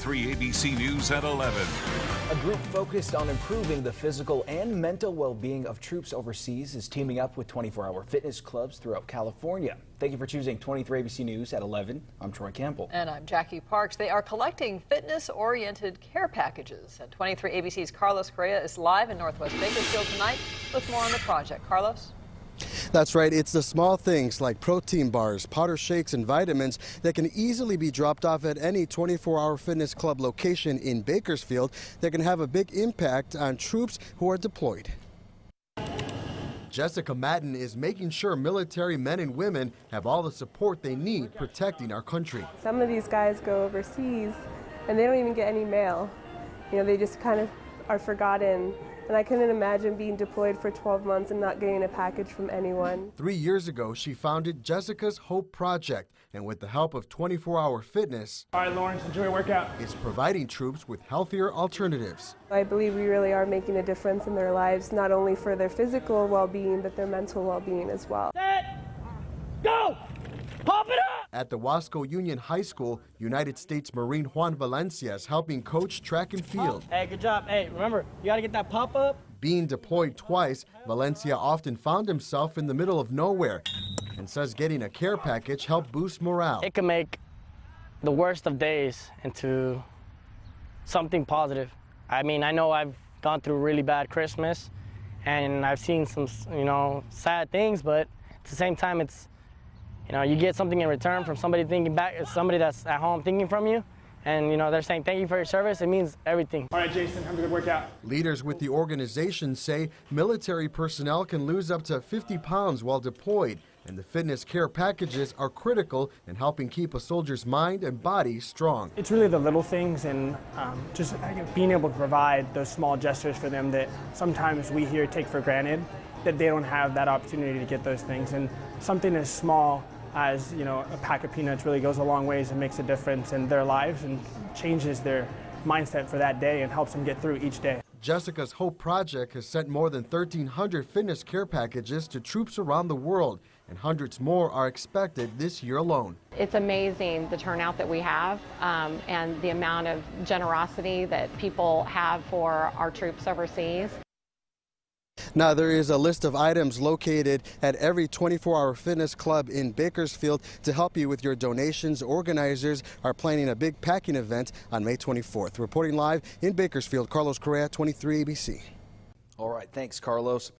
23 ABC News at 11. A group focused on improving the physical and mental well-being of troops overseas is teaming up with 24-hour fitness clubs throughout California. Thank you for choosing 23 ABC News at 11. I'm Troy Campbell. And I'm Jackie Parks. They are collecting fitness-oriented care packages. And 23 ABC's Carlos Correa is live in Northwest Bakersfield tonight with more on the project. Carlos? That's right. It's the small things like protein bars, powder shakes, and vitamins that can easily be dropped off at any 24-hour fitness club location in Bakersfield that can have a big impact on troops who are deployed. Jessica Maddin is making sure military men and women have all the support they need protecting our country. Some of these guys go overseas and they don't even get any mail. You know, they just kind of are forgotten. And I couldn't imagine being deployed for 12 months and not getting a package from anyone. 3 years ago, she founded Jessica's Hope Project, and with the help of 24-hour fitness, all right, Lawrence, enjoy your workout. It's providing troops with healthier alternatives. I believe we really are making a difference in their lives, not only for their physical well-being, but their mental well-being as well. Set, go! Pop it up! At the Wasco Union High School, United States Marine Juan Valencia is helping coach track and field. Hey, good job. Hey, remember, you got to get that pop-up. Being deployed twice, Valencia often found himself in the middle of nowhere and says getting a care package helped boost morale. It can make the worst of days into something positive. I mean, I know I've gone through a really bad Christmas and I've seen some, sad things, but at the same time, it's, you get something in return from somebody thinking back, somebody that's at home thinking from you, and they're saying thank you for your service. It means everything. All right, Jason, have a good workout. Leaders with the organization say military personnel can lose up to 50 pounds while deployed, and the fitness care packages are critical in helping keep a soldier's mind and body strong. It's really the little things and just being able to provide those small gestures for them that sometimes we here take for granted, that they don't have that opportunity to get those things. And something as small as a pack of peanuts really goes a long ways and makes a difference in their lives and changes their mindset for that day and helps them get through each day. Jessica's Hope Project has sent more than 1,300 fitness care packages to troops around the world, and hundreds more are expected this year alone. It's amazing the turnout that we have and the amount of generosity that people have for our troops overseas. Now, there is a list of items located at every 24-hour fitness club in Bakersfield to help you with your donations. Organizers are planning a big packing event on May 24th. Reporting live in Bakersfield, Carlos Correa, 23 ABC. All right, thanks, Carlos.